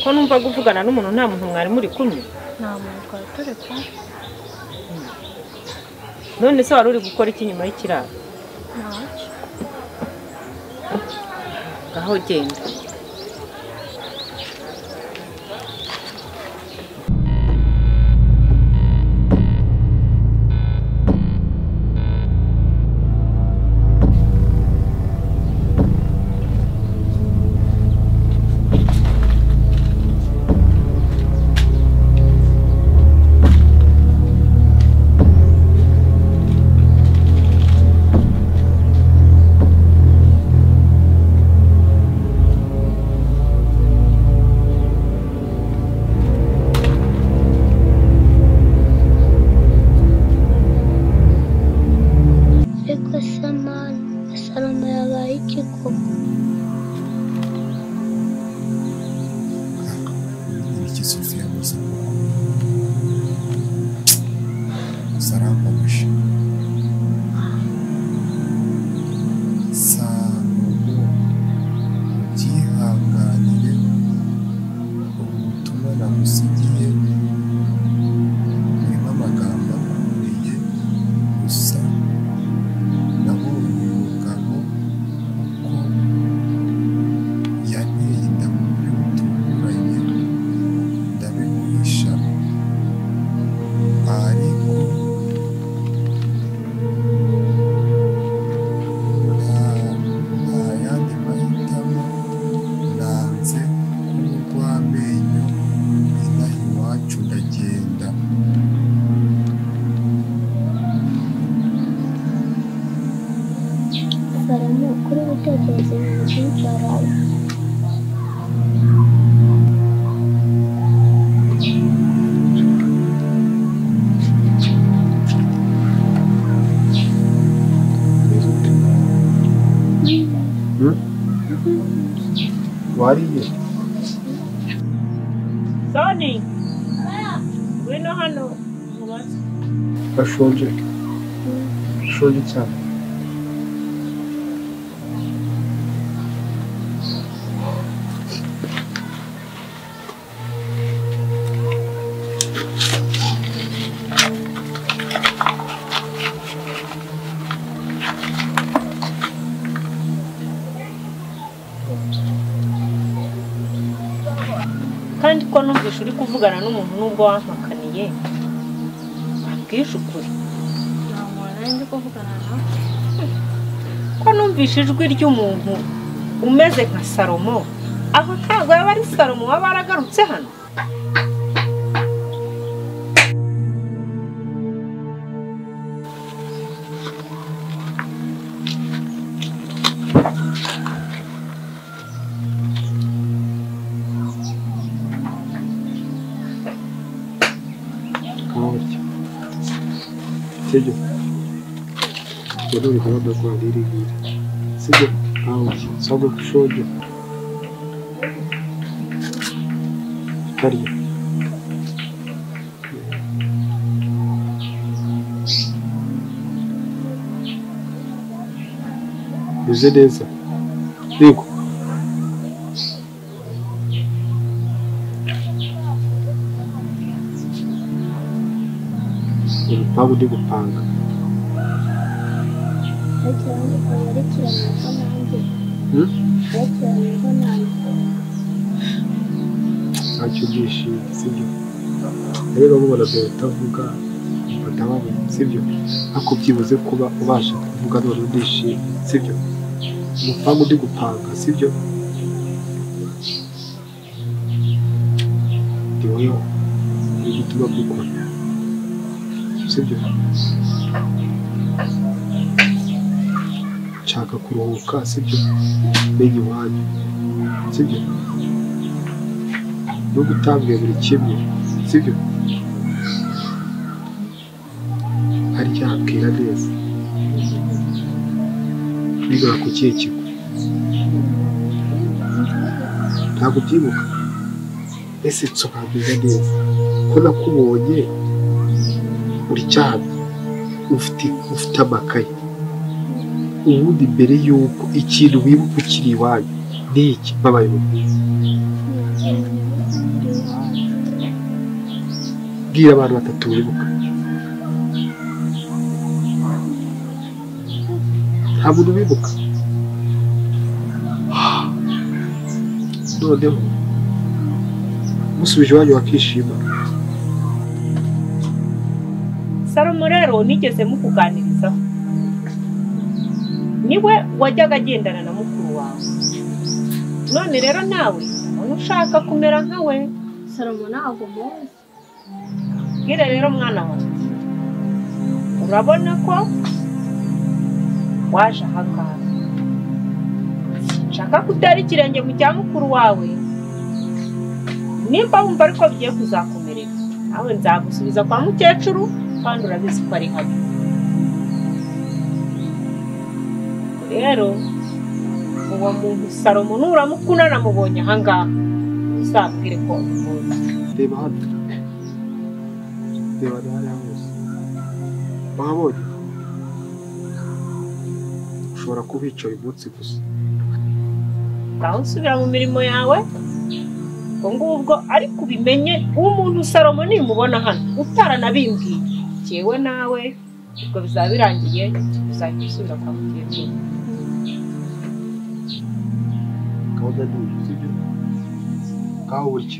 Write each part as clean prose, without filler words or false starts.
ko numva guvugana n'umuntu nta muntu mwari muri kumwe nta muntu twari turi kumwe none se wari uri gukora iki nyuma y'ikiraro ntacyo ngaho genda wariye Soni wino hano bashonje cyane kandi ko numvise uri kuvugana n'umuntu nubwo wampakaniye abwishe ukuri nta muntu nari ndi kuvugana nawe ko numvise ijwi ry'umuntu umeze nka Salomo aho ntabwo yaba ari Salomo waba aragarutse hano sibyo uri kubona ko ari iri sibyo aho sabwo kushoje kariya uze neza yego ntabwo ndi gupanga ntacyo byishimo sibyo rero mubona mbere utavuga batabaho sibyo ariko byibuze kuba ubasha kuvuga none ndishimye sibyo umupangu ndi gupanga sibyo ndi wowe uri gutuma mbikora sibyo nshaka kuruhuka sibyo menya iwanyu sibyo no gutambira buri kimwe sibyo harya bwira neza biga ku kihe kigo ntabwo byibuka ese nsobanurira neza ko nakubonye uri cyane ufite amakaye ubundi mbere y'uko ikintu wibuka ukiri iwanyu ni iki babaye bwira abantu batatu wibuka. Ntabwo ubibuka. Noneho musubije iwanyu bakishima. Salomo rero nigeze mukuganirizaho, niwe wajyaga agendana na mukuru wawe. None rero nawe ushaka kumera nka we. Salomo ntabwo muzi. Bwira rero mwana wanjye, urabona ko waje ahangaha, nshaka kutera ikirenge mu cya mukuru wawe. Nimba wumva ariko bigiye kuzakomerera, nawe nzagusubiza kwa mukecuru, kandi urabizi ko ari habi. Rero uwo muntu Salomo nuramukuna namubonye ahangaha, uzabwire ko umuzi. Reba hano. Reba hariya hose. Wahabonye? Ushobora kubica uyu munsi gusa. Ngaho usubira mu mirimo yawe, ngubwo ariko ubimenye umuntu Salomo nimubona hano utaranabimbwiye, cyewe nawe ubwo bizaba birangiye, uzahita usubira kwa mukecuru. Gahunda ni uyu, sibyo? Ngaho burya.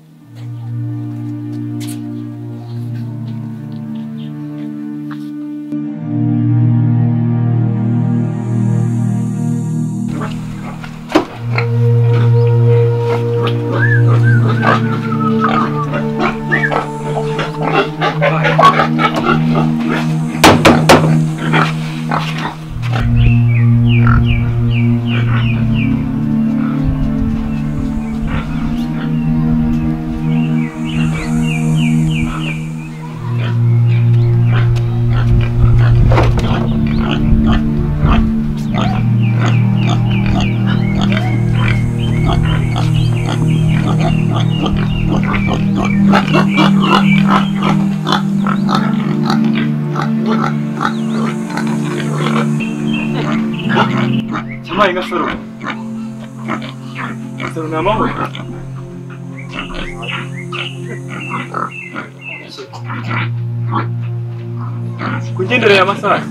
Mai nga soro. Soro na mama. Kugendera amasaha.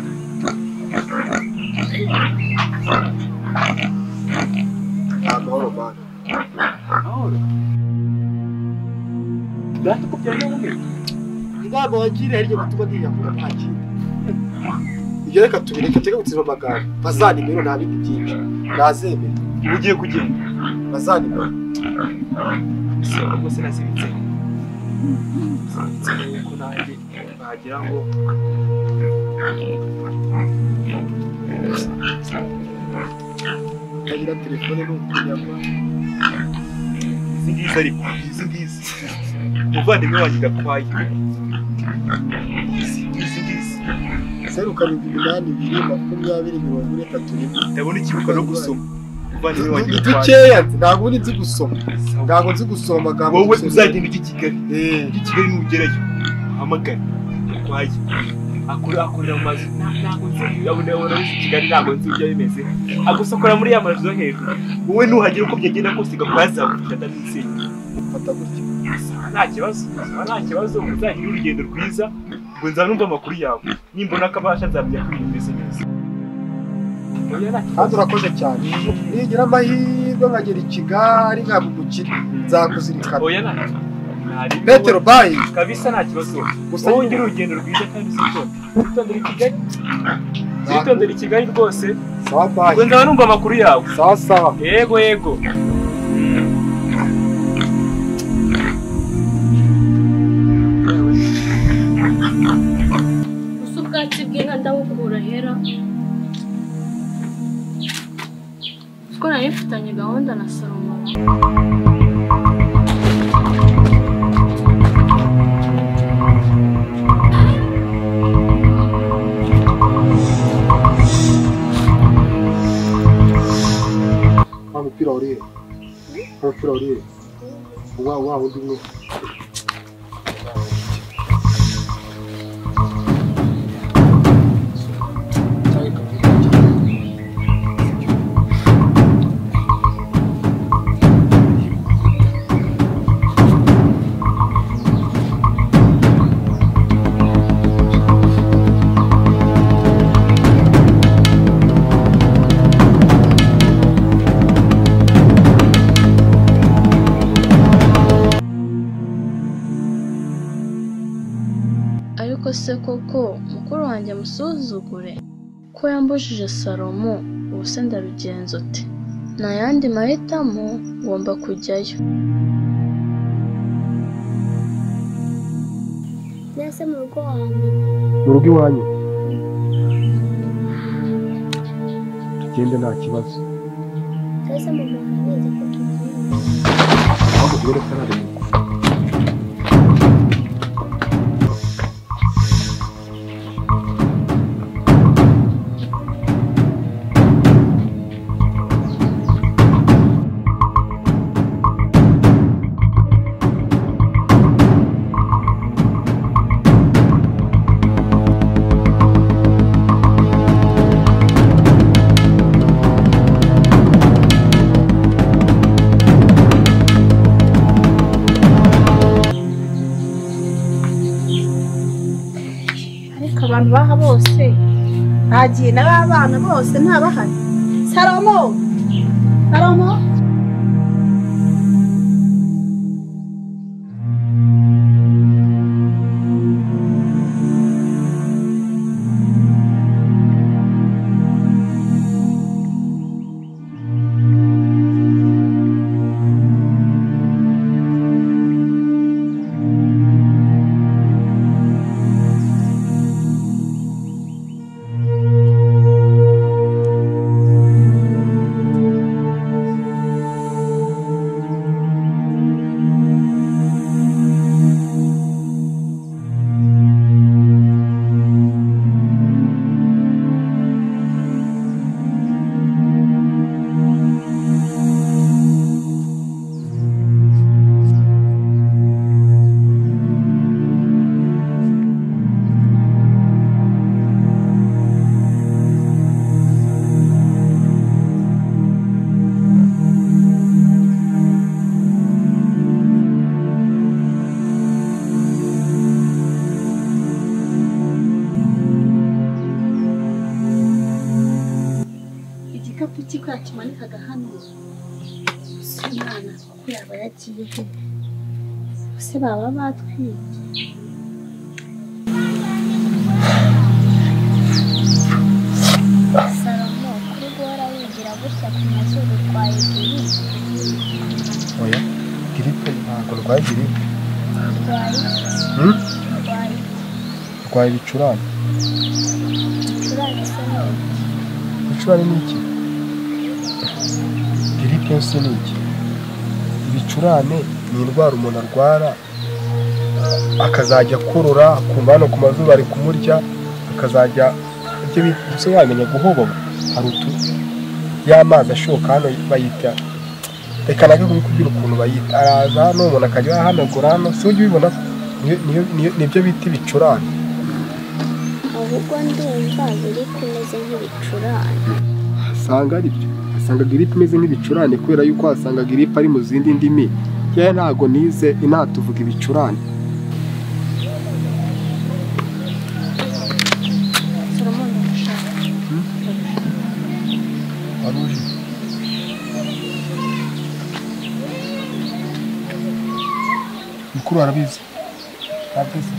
Amahoro bana. Amahoro. Data kubyana n'umwe. Inama wagiriye hirya gutuma niyakura nta kintu. Ibyo reka tubireke tege gutsiba amagambo. Bazanimero nta bindi byinshi. Nazemera. Ugiye kugenda. Bazanimero. Soro rwose nasibitse. Sinzi ko nanjye bagira ngo agira telefone n'ukunyama. izi ariko izi umuvandimwe wanjye gakwaye. Izi Seru karindwi umunani 20 20 ndabona ikibuka no gusoma. Umuvandimwe wanjye dukeya ntabwo nzi gusoma. Ntabwo nzi gusoma amagambo. Wowe uzagenda iki Kigali. Iki Kigali nugerayo hamagara kwaye akorera mu mazu ntabwo nzi abona iki Kigali ntabwo nzi ibyo bimeze. Agusokora muri ya mazu yo hejuru. Wowe nuhagira uko byagenda kose gakwazabuka ndanisenya. Fata gutya. Nta kibazo uzagira urugendo rwiza. Ngo nzanumva amakuru yawe. Nimbona akabasha nzamenya kwiyumvise neza. Kandi urakoze cyane. Nigira amahirwe nkagera i Kigali nkabugukira nzakuzirikana. Oya na Petero bayi kabisa nta kibazo. Gusa wongera urugendo rwiza kandi sitondera i Kigali. Sitondera i Kigali rwose. Sawa bayi. Ngo nzanumva amakuru yawe. Sawa sawa. Yego. Ubwatsi bw'inka ndabukura hera. Ko nari mfitanye gahunda na Salomo. Umupira uriye. Wa undi mwe. se koko mukuru wanjye amusuzugure ko yambujije Salomo ubu se ndabigenza ute nta yandi mahitamo ngomba kujyayo mbese mu rugo wanjye mu rugo iwanyu tugende nta kibazo mbese mu muntu abizi ko tugiye ahubwo tugere karare abantu baha bose bagiye n'abana bose ntabahari Salomo ko yakimanikaga hano umwana ko yaba yagiye he se baba batwiye Salomo kuri guhora wigira gutya ku mazuru kwaye giripe oya giripe ntabwo rwaye giripe rwaye ibicurane ibicurane ni iki giripe se ni iki ibicurane ni indwara umuntu arwara akazajya kurura akumva hano ku mazuru ari kumurya akazajya ibyo bise wamenya guhoboka hari y'amazi ashoka hano bayita reka nage kubikubwira ukuntu bayita araza hano umuntu akajya ahanagura hano si ujya ubibona nibyo bita ibicurane ahubwo ndumva giripe imeze nk'ibicurane asanga ari byo asanga giripe imeze nk'ibicurane kubera yuko asanga giripe ari mu zindi ndimi yewe ntago nize inatuvuga ibicurane mukuru arabizi abizi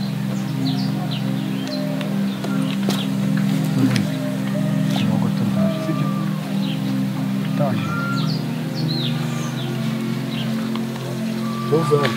kumagoto ndaje sibyo ndaje Boza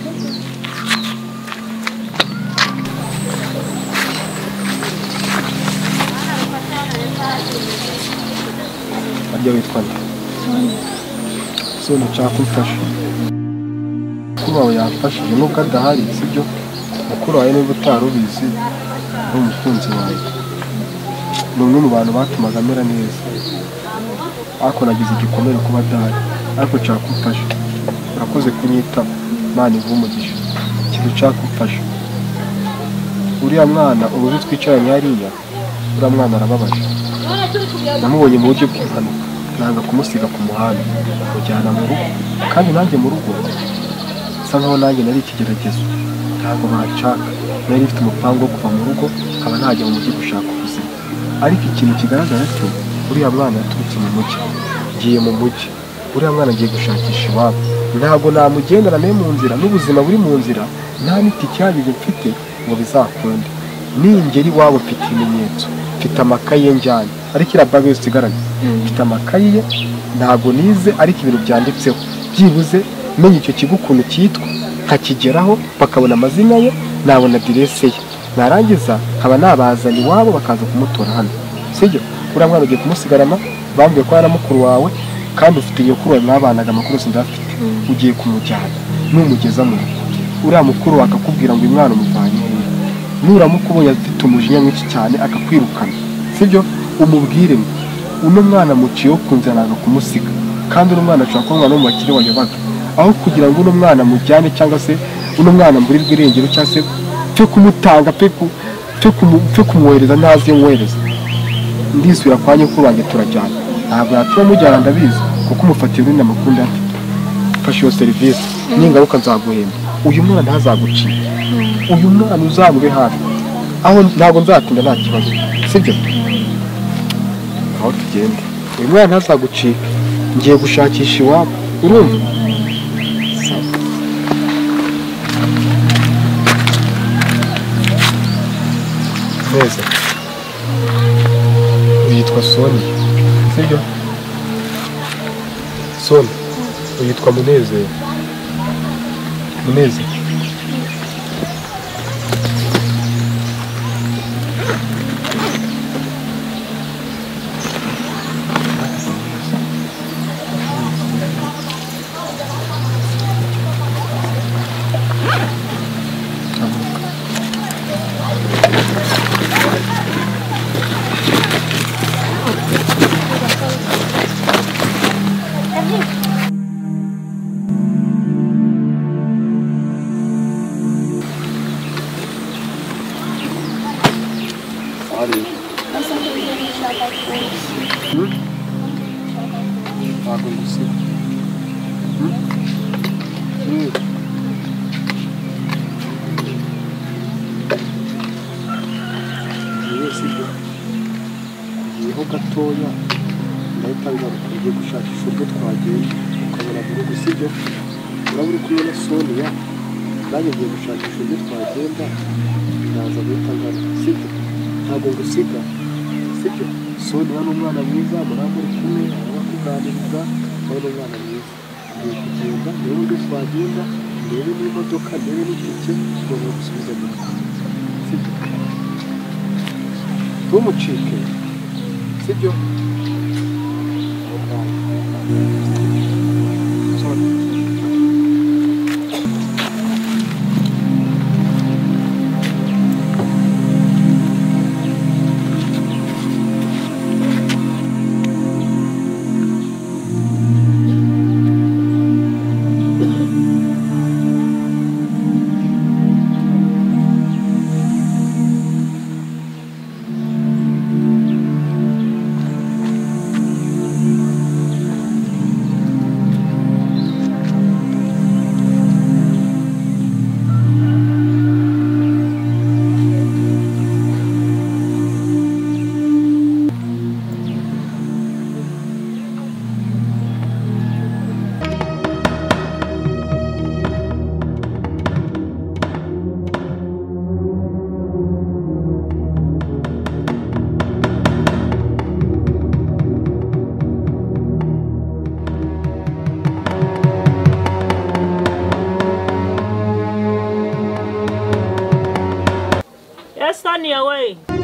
Ajya witwa Sonia nshaka kumfasha mukuru wawe yamfashije nubwo adahari sibyo mukuru wawe niba utarubizi ari umukunzi wawe ni umwe mu bantu batumaga amera neza ariko nagize igikomere kuba adahari ariko nshaka kumfasha urakoze kunyitaba Imana iguhe umugisha ikintu nshaka kumfasha uriya mwana ubu twicaranye hariya uriya mwana arababaje namubonye mu buryo bw'impanuka nanga kumusiga ku muhanda mujyana mu rugo kandi nanjye mu rugo bisa nkaho nanjye nari ikigeragezo ntabwo banshaka nari mfite umupango wo kuva mu rugo nkaba najya mu mujyi gushaka ubuzima ariko ikintu kigaragara cyo uriya mwana yaturutse mu mujyi ngiye mu mujyi uriya mwana agiye gushakisha iwabo ntabwo namugendana nawe mu nzira n'ubuzima buri mu nzira nta n'itike ihagije mfite ngo bizakunde ningeri iwabo mfite ibimenyetso, mfite amakaye ye njyanye ariko iriya bage yose igaranye mfite amakaye ye, ntabwo nize ariko ibintu byanditseho byibuze menya icyo kigo ukuntu cyitwa nkakigeraho bakabona amazina ye, nabona aderese ye, narangiza nkaba nabazana iwabo bakaza kumutora hano, sibyo? uriya mwana ugiye kumusigarana, bambwiye ko ari mukuru wawe kandi ufite nyokuru wawe mwabanaga, amakuru yose ndafite, ugiye kumujyana numugeza mu rugo, uriya mukuru akakubwira ngo uyu mwana umuvanye hehe, nuramuka ubonye afite umujinya mwinshi cyane akakwirukana, sibyo? umubwire ngo uno mwana muciye kunze nanga kumusiga, kandi uno mwana ashobora kuba umwana wo mu bakire wayobaga, aho kugira ngo uno mwana mujyane cyangwa se uno mwana mburirwe irengero cyangwa se cyo kumutanga cyo kumwohereza ntazi mwohereza, ndisubira kwa nyokuru wanjye turajyana, ntabwo yatuma mujyana ndabizi kuko umufatira undi amakuru ndafite, fasha iyo serivisi n'ingaruka nzaguhemba, uyu mwana ntazagucika, uyu mwana uzamube hafi, aho ntabwo nzatinda nta kibazo, sibyo? aho tugende uyu mwana ntazagucika, ngiye gushakisha iwabo, urumva? neza uyitwa Soni, sibyo? Soni uyitwa Munezero. Munezero igiyeho gatoya ndahita ngaruka ugiye gushakisha urwo twagenda ukabona mu rugo, sibyo? uraba uri kumwe na Sonia, nanjye ngiye gushakisha urwo twagenda naza guhita ngaruka, sibyo? ntabwo ngusiga, sibyo? Sonia ni umwana mwiza, muraba uri kumwe arabakuganiriza, nawe ni umwana mwiza, ngiye kugenda niba urwo twagenda ndebe n'imodoka ndebe n'itike ngomba gusubiza mu rugo, sibyo? ntumucike, sibyo? Sonia, wait.